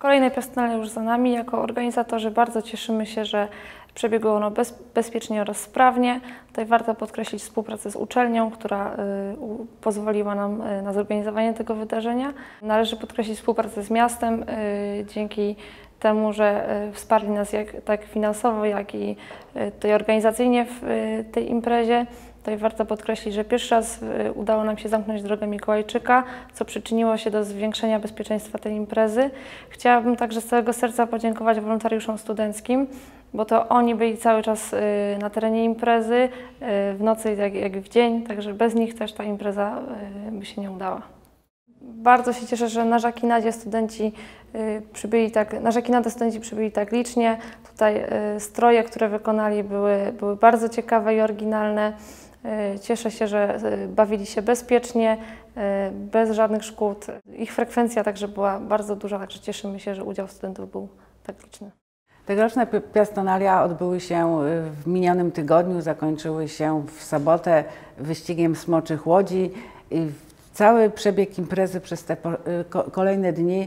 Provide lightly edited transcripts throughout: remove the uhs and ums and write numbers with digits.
Kolejne piastonalia już za nami. Jako organizatorzy bardzo cieszymy się, że przebiegło ono bezpiecznie oraz sprawnie. Tutaj warto podkreślić współpracę z uczelnią, która pozwoliła nam na zorganizowanie tego wydarzenia. Należy podkreślić współpracę z miastem, dzięki temu, że wsparli nas tak finansowo, jak i tutaj organizacyjnie w tej imprezie. Tutaj warto podkreślić, że pierwszy raz udało nam się zamknąć drogę Mikołajczyka, co przyczyniło się do zwiększenia bezpieczeństwa tej imprezy. Chciałabym także z całego serca podziękować wolontariuszom studenckim, bo to oni byli cały czas na terenie imprezy, w nocy jak i w dzień, także bez nich też ta impreza by się nie udała. Bardzo się cieszę, że na Żakinadzie studenci przybyli tak licznie. Tutaj stroje, które wykonali, były bardzo ciekawe i oryginalne. Cieszę się, że bawili się bezpiecznie, bez żadnych szkód. Ich frekwencja także była bardzo duża, także cieszymy się, że udział studentów był tak liczny. Tegoroczne piastonalia odbyły się w minionym tygodniu, zakończyły się w sobotę wyścigiem smoczych łodzi. Cały przebieg imprezy przez te kolejne dni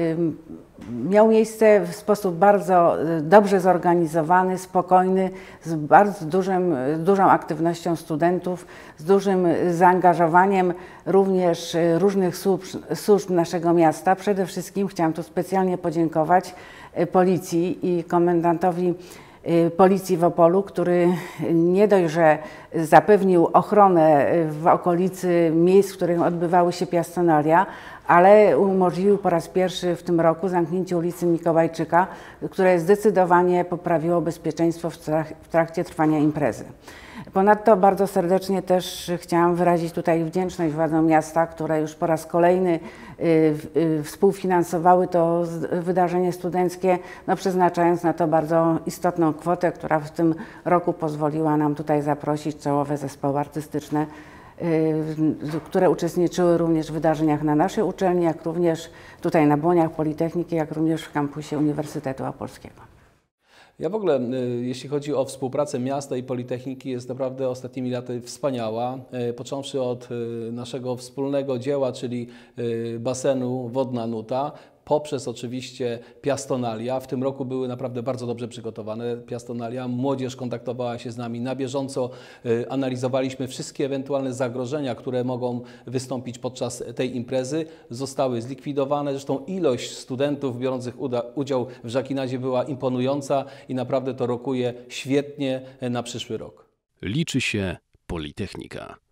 miał miejsce w sposób bardzo dobrze zorganizowany, spokojny, z bardzo dużą aktywnością studentów, z dużym zaangażowaniem również różnych służb naszego miasta. Przede wszystkim chciałam tu specjalnie podziękować policji i komendantowi Policji w Opolu, który nie dość, że zapewnił ochronę w okolicy miejsc, w których odbywały się piastonalia, ale umożliwił po raz pierwszy w tym roku zamknięcie ulicy Mikołajczyka, które zdecydowanie poprawiło bezpieczeństwo w trakcie trwania imprezy. Ponadto bardzo serdecznie też chciałam wyrazić tutaj wdzięczność władzom miasta, które już po raz kolejny współfinansowały to wydarzenie studenckie, przeznaczając na to bardzo istotną kwotę, która w tym roku pozwoliła nam tutaj zaprosić czołowe zespoły artystyczne, które uczestniczyły również w wydarzeniach na naszej uczelni, jak również tutaj na Błoniach Politechniki, jak również w kampusie Uniwersytetu Opolskiego. Ja w ogóle, jeśli chodzi o współpracę miasta i Politechniki, jest naprawdę ostatnimi laty wspaniała. Począwszy od naszego wspólnego dzieła, czyli basenu Wodna Nuta, poprzez oczywiście piastonalia. W tym roku były naprawdę bardzo dobrze przygotowane piastonalia. Młodzież kontaktowała się z nami na bieżąco. Analizowaliśmy wszystkie ewentualne zagrożenia, które mogą wystąpić podczas tej imprezy. Zostały zlikwidowane. Zresztą ilość studentów biorących udział w Żakinadzie była imponująca i naprawdę to rokuje świetnie na przyszły rok. Liczy się Politechnika.